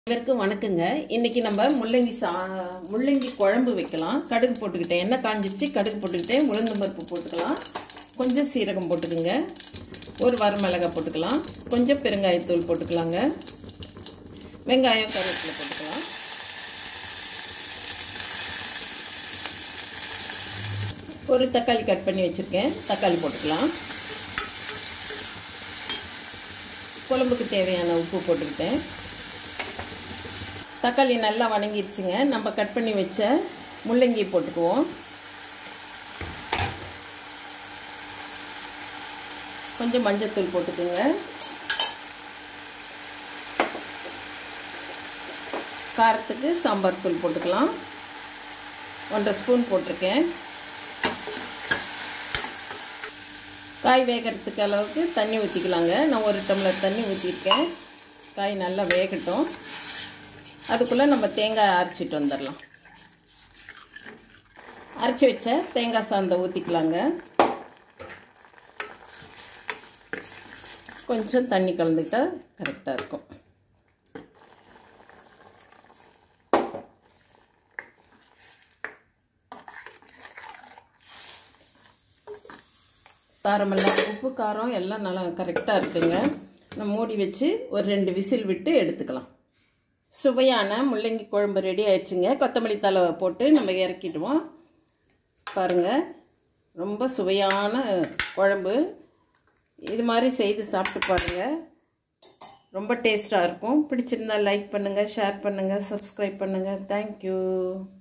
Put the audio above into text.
இவருக்கு வணக்கங்க. இன்னைக்கு நம்ம முள்ளங்கி குழம்பு வைக்கலாம். கடுகு போட்டுக்கிட்டேன், எண்ணெய் காஞ்சிச்சு, கடுகு போட்டுக்கிட்டேன், உளுந்தம் பருப்பு போட்டுக்கலாம், கொஞ்சம் சீரகம் போட்டுக்குங்க, ஒரு வரமிளகாய் போட்டுக்கலாம், கொஞ்சம் பெருங்காயத்தூள் போட்டுக்கலாங்க, வெங்காயம் கருவேப்பிலை போட்டுக்கலாம், ஒரு தக்காளி கட் பண்ணி வச்சிருக்கேன், தக்காளி போட்டுக்கலாம், குழம்புக்கு தேவையான உப்பு போட்டுக்கிட்டேன். தக்காளி நல்லா வணங்கிடுச்சுங்க. நம்ம கட் பண்ணி வச்ச முள்ளங்கி போட்டுக்குவோம். கொஞ்சம் மஞ்சத்தூள் போட்டுக்குங்க. காரத்துக்கு சாம்பார் தூள் போட்டுக்கலாம். 1.5 ஸ்பூன் போட்டிருக்கேன். காய் வேகிறதுக்கு அளவுக்கு தண்ணி ஊற்றிக்கலாங்க. நான் 1 டம்ளர் தண்ணி ஊற்றிருக்கேன். காய் நல்லா வேகட்டும். அதுக்குள்ளே நம்ம தேங்காய் அரைச்சிட்டு வந்துடலாம். அரைச்சி வச்ச தேங்காய் சாந்தை ஊற்றிக்கலாங்க. கொஞ்சம் தண்ணி கலந்துக்கிட்டா கரெக்டாக இருக்கும். காரமெல்லாம் உப்பு காரம் எல்லாம் நல்லா கரெக்டாக இருக்குங்க. நம்ம மூடி வச்சு ஒரு 2 விசில் விட்டு எடுத்துக்கலாம். சுவையான முள்ளங்கி குழம்பு ரெடி ஆயிடுச்சுங்க. கொத்தமல்லி தழை போட்டு நம்ம இறக்கிடுவோம். பாருங்கள், ரொம்ப சுவையான குழம்பு. இது மாதிரி செய்து சாப்பிட்டு பாருங்கள், ரொம்ப டேஸ்ட்டாக இருக்கும். பிடிச்சிருந்தா லைக் பண்ணுங்கள், ஷேர் பண்ணுங்கள், சப்ஸ்கிரைப் பண்ணுங்கள். தேங்க்யூ.